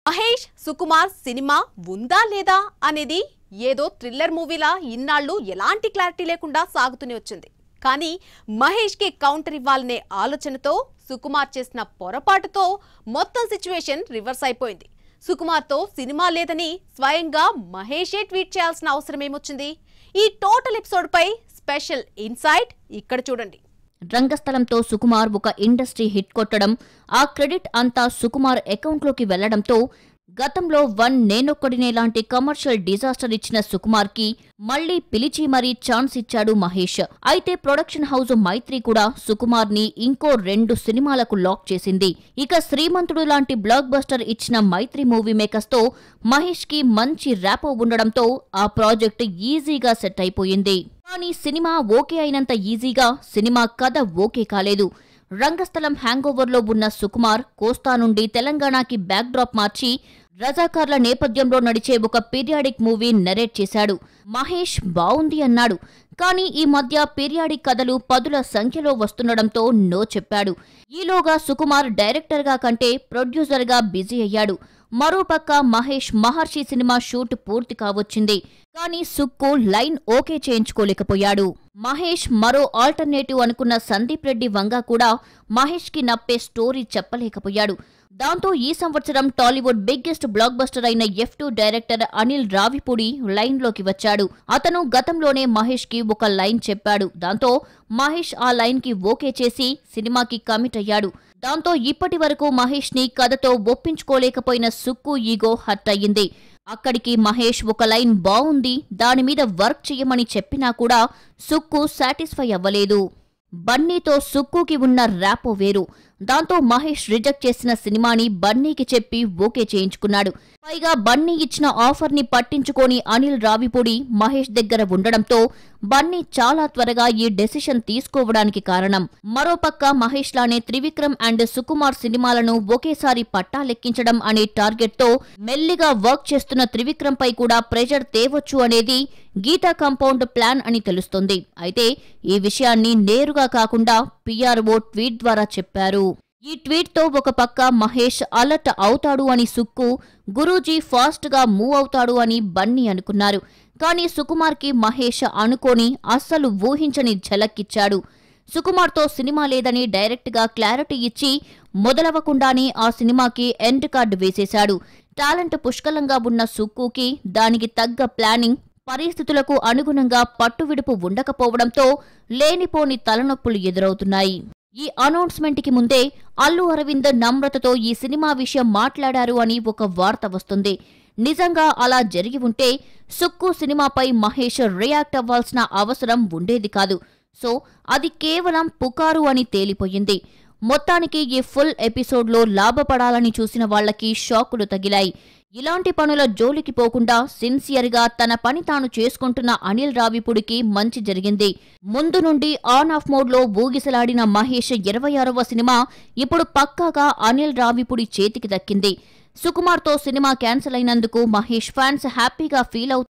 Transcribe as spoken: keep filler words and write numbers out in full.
Mahesh Sukumar cinema ఉందా లేదా అనేది ఏదో థ్రిల్లర్ మూవీలా ఇన్నాళ్ళు ఎలాంటి క్లారిటీ లేకుండా సాగుతూనే వచ్చింది. కానీ మహేష్ కి కౌంటర్ ఇవ్వాలనే ఆలోచనతో సుకుమార్ చేసిన పొరపాటుతో మొత్తం సిచ్యువేషన్ రివర్స్ అయిపోయింది. సుకుమార్ తో సినిమా లేదని స్వయంగా మహేషే ట్వీట్ చేయాల్సిన అవసరం ఏమొచ్చింది? ఈ టోటల్ ఎపిసోడ్ పై స్పెషల్ ఇన్సైట్ ఇక్కడ చూడండి. రంగస్థలంతో సుకుమార్ ఒక ఇండస్ట్రీ హిట్ కొట్టడం, ఆ క్రెడిట్ అంతా సుకుమార్ అకౌంట్లోకి వెళ్లడంతో గతంలో వన్ నేనొక్కడినే లాంటి కమర్షియల్ డిజాస్టర్ ఇచ్చిన సుకుమార్ కి మళ్లీ పిలిచి మరీ ఛాన్స్ ఇచ్చాడు మహేష్. అయితే ప్రొడక్షన్ హౌస్ మైత్రి కూడా సుకుమార్ ని ఇంకో రెండు సినిమాలకు లాక్ చేసింది. ఇక శ్రీమంతుడు లాంటి బ్లాక్ బస్టర్ ఇచ్చిన మైత్రి మూవీ మేకర్స్ తో మహేష్ కి మంచి ర్యాపో ఉండడంతో ఆ ప్రాజెక్ట్ ఈజీగా సెట్ అయిపోయింది. కానీ సినిమా ఓకే అయినంత ఈజీగా సినిమా కథ ఓకే కాలేదు. రంగస్థలం హ్యాంగోవర్ లో ఉన్న సుకుమార్ కోస్తా నుండి తెలంగాణకి బ్యాక్ డ్రాప్ మార్చి రజాకార్ల నేపథ్యంలో నడిచే ఒక పీరియాడిక్ మూవీ నెరేట్ చేశాడు. మహేష్ బావుంది అన్నాడు. కానీ ఈ మధ్య పీరియాడిక్ కథలు పదుల సంఖ్యలో వస్తుండడంతో నో చెప్పాడు. ఈలోగా సుకుమార్ డైరెక్టర్ గా కంటే ప్రొడ్యూసర్ గా బిజీ అయ్యాడు. మరోపక్క మహేష్ మహర్షి సినిమా షూట్ పూర్తి కావచ్చింది. కానీ సుక్కు లైన్ ఓకే చేయించుకోలేకపోయాడు. మహేష్ మరో ఆల్టర్నేటివ్ అనుకున్న సందీప్ రెడ్డి వంగ కూడా మహేష్ కి నప్పే స్టోరీ చెప్పలేకపోయాడు. దాంతో ఈ సంవత్సరం టాలీవుడ్ బిగ్గెస్ట్ బ్లాక్ బస్టర్ అయిన F two director Anil Ravipudi line లోకి వచ్చాడు. అతను గతంలోనే మహేష్ కి ఒక లైన్ చెప్పాడు. దాంతో మహేష్ ఆ లైన్ కి ఓకే చేసి సినిమాకి కమిట్ అయ్యాడు. దాంతో ఇప్పటి వరకు మహేష్ ని కథతో ఒప్పించుకోలేకపోయిన సుక్కు ఈగో హర్ట్ అయ్యింది. అక్కడికి మహేష్ ఒక లైన్ బావుంది, దాని మీద వర్క్ చెయ్యమని చెప్పినా కూడా సుక్కు సాటిస్ఫై అవ్వలేదు. బన్నీతో సుక్కుకి ఉన్న ర్యాపో వేరు. దాంతో మహేష్ రిజెక్ట్ చేసిన సినిమాని బన్నీకి చెప్పి ఓకే చేయించుకున్నాడు. పైగా బన్నీ ఇచ్చిన ఆఫర్ ని పట్టించుకోని అనిల్ రావిపూడి మహేష్ దగ్గర ఉండడంతో బన్నీ చాలా త్వరగా ఈ డెసిషన్ తీసుకోవడానికి కారణం. మరోపక్క మహేష్ లానే త్రివిక్రమ్ అండ్ సుకుమార్ సినిమాలను ఒకేసారి పట్టాలెక్కించడం అనే టార్గెట్ తో మెల్లిగా వర్క్ చేస్తున్న త్రివిక్రమ్ పై కూడా ప్రెషర్ తేవచ్చు అనేది గీతా కాంపౌండ్ ప్లాన్ అని తెలుస్తోంది. అయితే ఈ విషయాన్ని నేరుగా కాకుండా పీఆర్ఓ ట్వీట్ ద్వారా చెప్పారు. ఈ ట్వీట్ తో ఒక పక్క మహేష్ అలర్ట్ అవుతాడు అని సుక్కు, గురూజీ ఫాస్ట్ గా మూవ్ అవుతాడు అని బన్నీ అనుకున్నారు. కానీ సుకుమార్ కి మహేష్ అనుకోని అస్సలు ఊహించని ఝలక్కిచ్చాడు. సుకుమార్ తో సినిమా లేదని డైరెక్ట్ గా క్లారిటీ ఇచ్చి మొదలవ్వకుండానే ఆ సినిమాకి ఎండ్ కార్డు వేసేశాడు. టాలెంట్ పుష్కలంగా ఉన్న సుక్కుకి దానికి తగ్గ ప్లానింగ్, పరిస్థితులకు అనుగుణంగా పట్టువిడుపు ఉండకపోవడంతో లేనిపోని తలనొప్పులు ఎదురవుతున్నాయి. ఈ అనౌన్స్మెంట్ కి ముందే అల్లు అరవింద్ నమ్రతతో ఈ సినిమా విషయం మాట్లాడారు అని ఒక వార్త వస్తుంది. నిజంగా అలా జరిగి ఉంటే సుక్కు సినిమాపై మహేష్ రియాక్ట్ అవ్వాల్సిన అవసరం ఉండేది కాదు. సో అది కేవలం పుకారు అని తేలిపోయింది. మొత్తానికి ఈ ఫుల్ ఎపిసోడ్లో లాభపడాలని చూసిన వాళ్లకి షాకులు తగిలాయి. ఇలాంటి పనుల జోలికి పోకుండా సిన్సియర్గా తన పని తాను చేసుకుంటున్న అనిల్ రావిపూడికి మంచి జరిగింది. ముందు నుండి ఆన్ ఆఫ్ మోడ్లో ఊగిసలాడిన మహేష్ ఇరవై ఆరవ సినిమా ఇప్పుడు పక్కాగా అనిల్ రావిపూడి చేతికి దక్కింది. సుకుమార్తో సినిమా క్యాన్సిల్ అయినందుకు మహేష్ ఫ్యాన్స్ హ్యాపీగా ఫీల్ అవుతారు.